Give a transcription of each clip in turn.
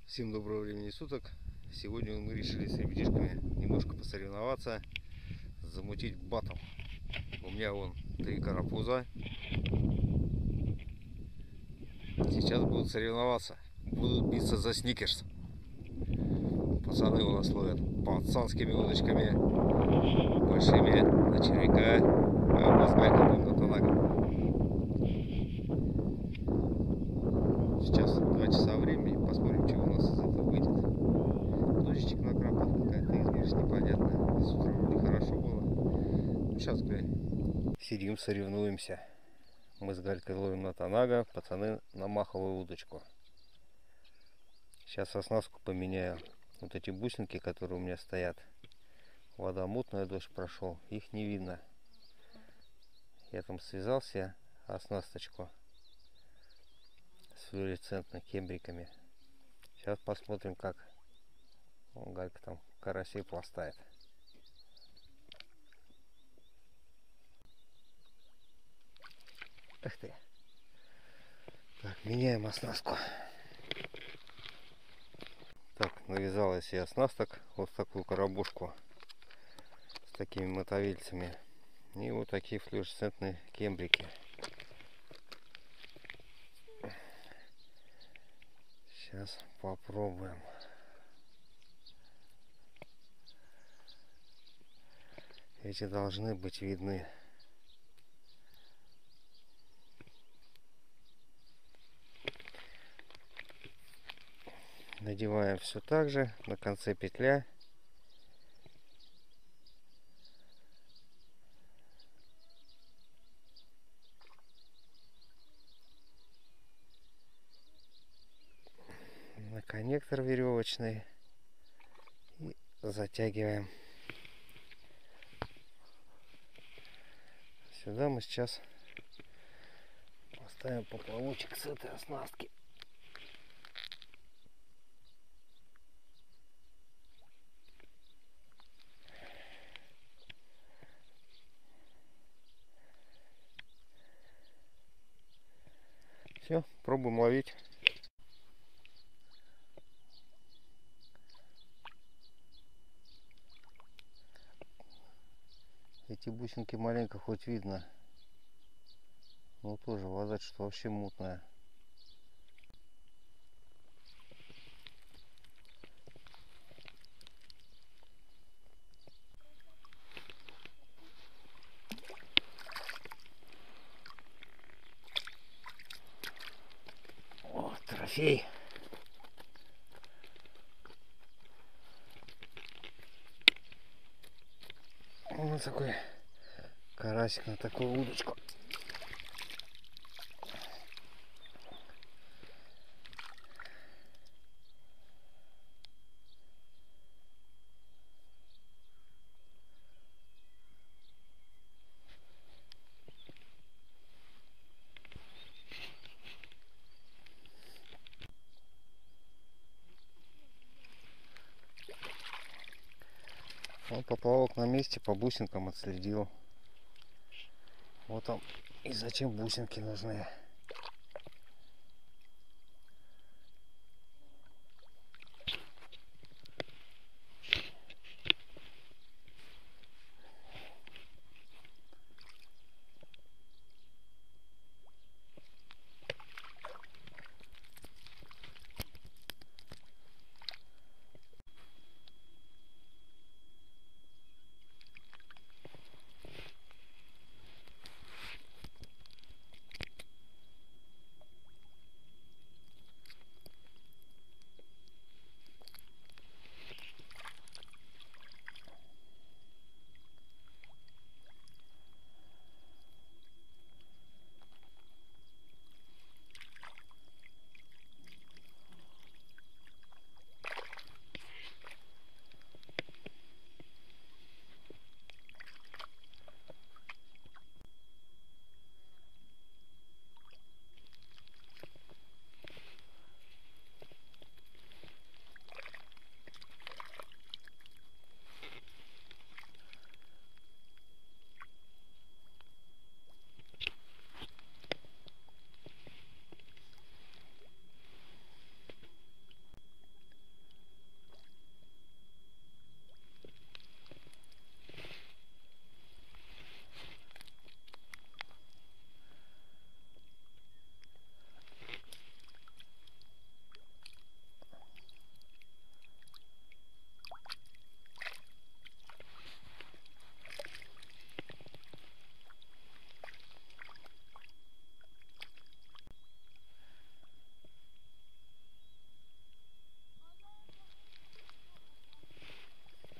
Всем доброго времени суток. Сегодня мы решили с ребятишками немножко посоревноваться, замутить батл. У меня вон 3 карапуза. Сейчас будут соревноваться, будут биться за сникерс. Пацаны у нас ловят пацанскими удочками, большими, на червяка, а мы с Галькой будем на тонага. Сейчас 2 часа времени, посмотрим, что у нас из этого выйдет. Дождичек накрапал, какая-то измеришь непонятная. С утра вроде хорошо было. Ну, сейчас глянь. Сидим, соревнуемся. Мы с Галькой ловим на тонага, пацаны на маховую удочку. Сейчас оснастку поменяю. Вот эти бусинки, которые у меня стоят. Вода мутная, дождь прошел, их не видно. Я там связал себе оснасточку с флуоресцентными кембриками. Сейчас посмотрим, как Галька там карасей пластает. Эх ты. Так, меняем оснастку. Так, навязал я себе оснасток, вот такую коробушку с такими мотовильцами. И вот такие флуоресцентные кембрики. Сейчас попробуем. Эти должны быть видны. Надеваем все так же, на конце петля. На коннектор веревочный. И затягиваем. Сюда мы сейчас поставим поплавочек с этой оснастки. Все, пробуем ловить. Эти бусинки маленько хоть видно, но тоже вода что вообще мутная. О, трофей. Вот такой карасик на такую удочку. Вот поплавок на месте, по бусинкам отследил. Вот там. И зачем бусинки нужны?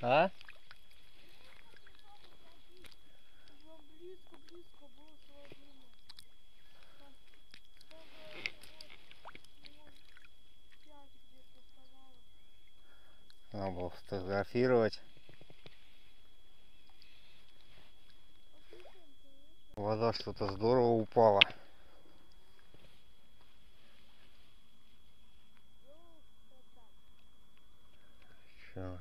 А? Близко, близко было сложено. Там минут 5 где-то оставалось. Надо было фотографировать. Вода что-то здорово упала. Чё?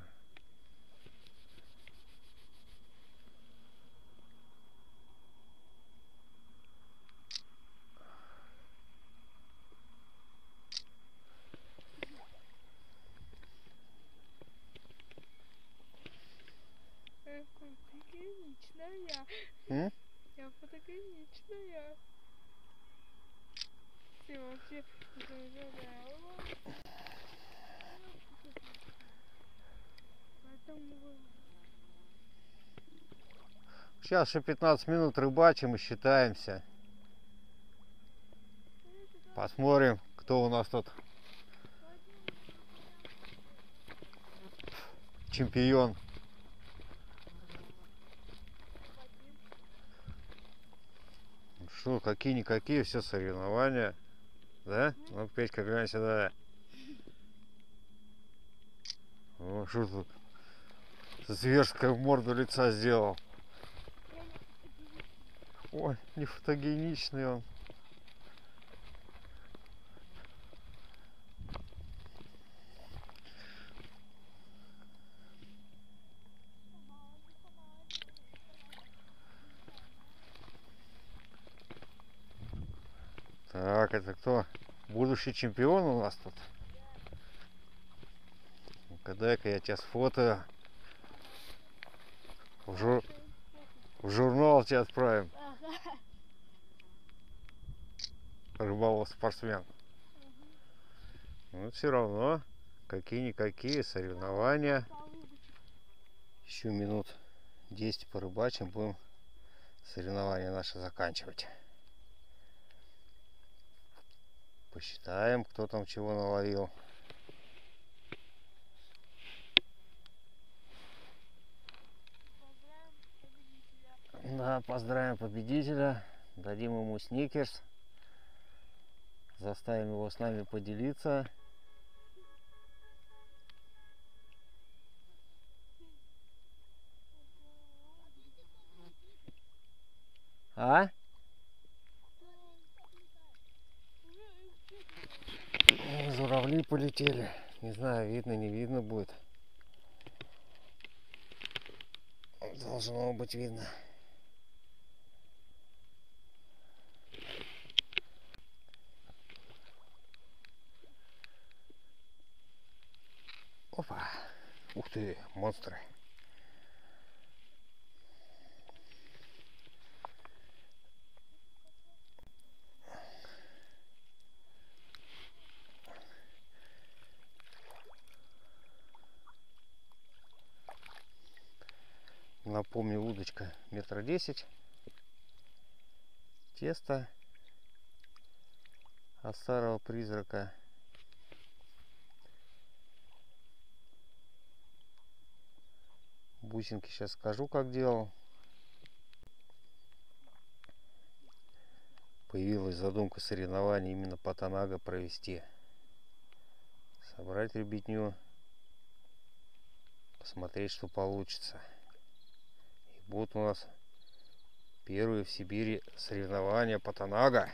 Фотогеничная. М? Я фотогеничная. Ты вообще поэтому Сейчас еще 15 минут рыбачим и считаемся. Посмотрим, кто у нас тут чемпион. Что, какие-никакие, все соревнования. Да? Ну, Петька, глянь сюда. Ну, что тут зверская в морду лица сделал. Ой, не фотогеничный он. Так, это кто? Будущий чемпион у нас тут? Ну-ка, дай-ка я тебя сфотою. В журнал тебя отправим. Рыболов-спортсмен. Ну, все равно, какие-никакие соревнования. Еще минут 10 порыбачим, будем соревнования наши заканчивать. Посчитаем, кто там чего наловил. Да, поздравим победителя. Дадим ему сникерс. Заставим его с нами поделиться. А? Журавли полетели. Не знаю, видно, не видно будет. Должно быть видно. Опа. Ух ты, монстры. Напомню, удочка 1,10 м. Тесто от старого призрака. Бусинки сейчас скажу, как делал. Появилась задумка соревнований именно по Танага провести. Собрать ребятню, посмотреть, что получится. И будут у нас первые в Сибири соревнования по Танага.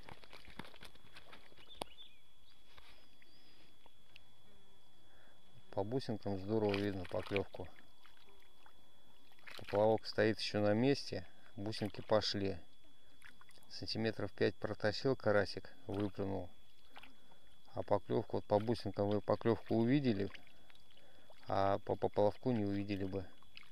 По бусинкам здорово видно поклевку. Поплавок стоит еще на месте, бусинки пошли. Сантиметров 5 протащил карасик, выплюнул. А поклевку, вот по бусинкам вы поклевку увидели, а по поплавку не увидели бы.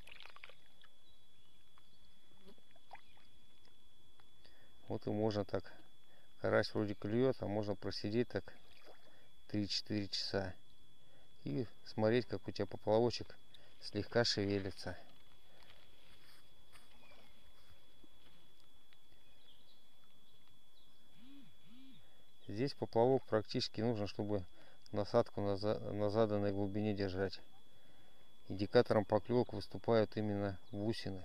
Вот и можно так. Карась вроде клюет, а можно просидеть так 3-4 часа. И смотреть, как у тебя поплавочек слегка шевелится. Здесь поплавок практически нужно, чтобы насадку на заданной глубине держать. Индикатором поклевок выступают именно бусины.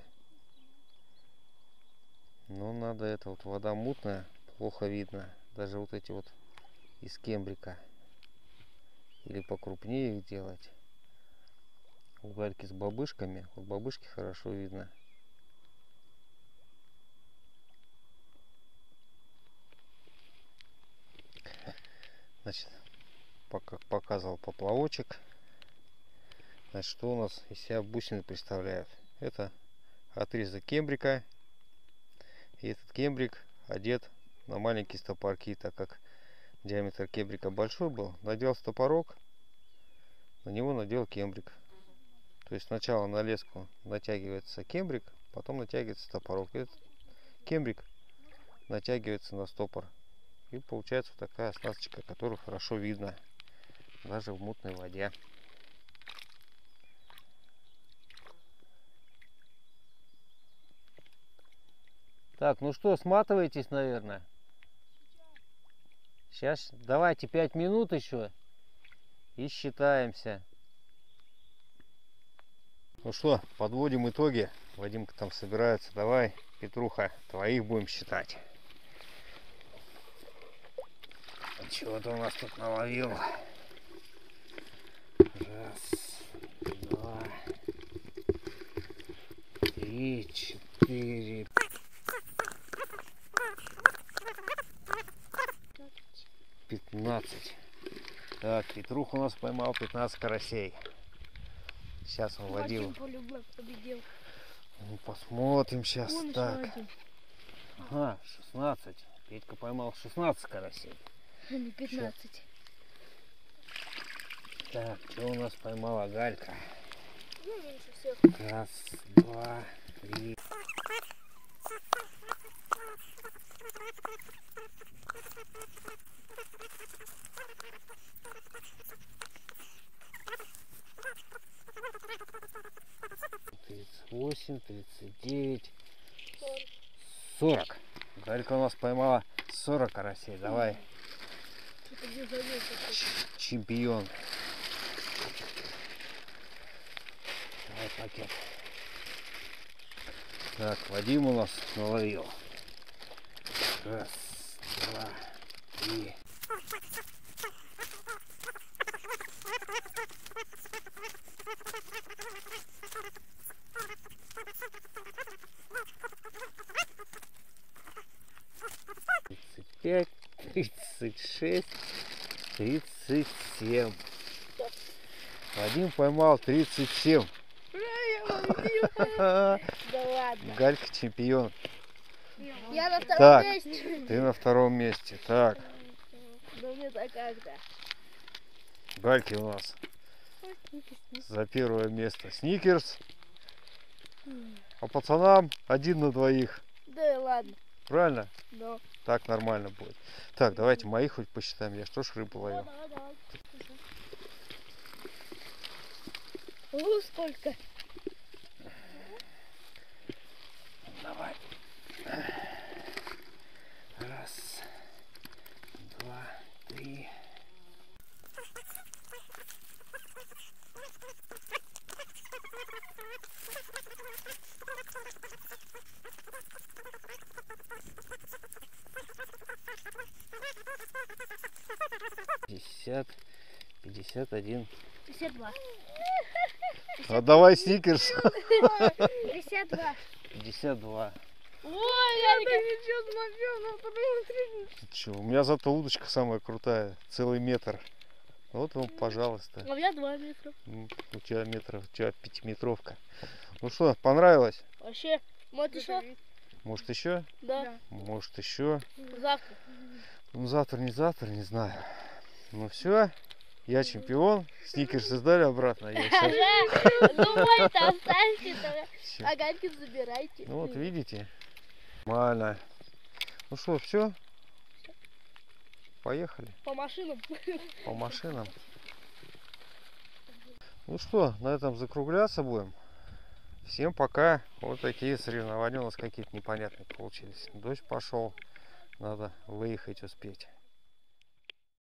Но надо это, вот вода мутная, плохо видно. Даже вот эти вот из кембрика. Или покрупнее их делать. Угольки с бабышками. Вот бабышки хорошо видно. Значит, как показывал поплавочек. Значит, что у нас из себя бусины представляют? Это отрезок кембрика. И этот кембрик одет на маленькие стопорки, так как диаметр кембрика большой был. Надел стопорок, на него надел кембрик. То есть сначала на леску натягивается кембрик, потом натягивается стопорок. Этот кембрик натягивается на стопор. И получается вот такая оснасточка, которую хорошо видно даже в мутной воде. Так, ну что, сматываетесь, наверное? Сейчас давайте 5 минут еще и считаемся. Ну что, подводим итоги. Вадимка там собирается. Давай, Петруха, твоих будем считать. Чего ты у нас тут наловил? Раз, два, три, 4. 15. Так, Петрух у нас поймал 15 карасей. Сейчас он водил. Победил. Ну, посмотрим сейчас. Вон Так. еще один. Ага, 16. Петька поймал 16 карасей. Не 15. Так, что у нас поймала Галька? Ну, меньше всех. Раз, два, три. 38, 39, 40. Галька у нас поймала 40 карасей. Давай. Чемпион. Давай пакет. Так, Вадим у нас наловил. Раз, два, три. 35, 36, 37. Вадим поймал 37. Да ладно. Галька чемпион. Я на втором Так, месте. ты на втором месте. Так, Да мне так как-то. Гальки у нас за первое место Сникерс. А пацанам 1 на 2. Да ладно. Правильно? Да. Так нормально будет. Так, давайте мои хоть посчитаем. Я что ж рыбу ловил? Давай. О, сколько? Давай. Раз, два, три. 50, 51. 52. А давай Сникерс. 52. 52. Ой, я ничего смотрел, но Че, у меня зато удочка самая крутая, целый метр. Вот вам, пожалуйста. у меня 2 метра. У тебя метров, у тебя 5-метровка. Ну что, понравилось? Вообще, может еще? Может еще? Да. Может еще? Завтра. Ну завтра, не знаю. Ну все, я чемпион. Сникерсы сдали обратно. Я сейчас... Думай-то оставьте тогда. Всё. А гальки забирайте. Ну вот видите. Нормально. Ну что, все? Поехали По машинам. по машинам. Ну что, на этом закругляться будем. Всем пока. Вот такие соревнования у нас какие-то непонятные получились. Дождь пошел. Надо выехать успеть.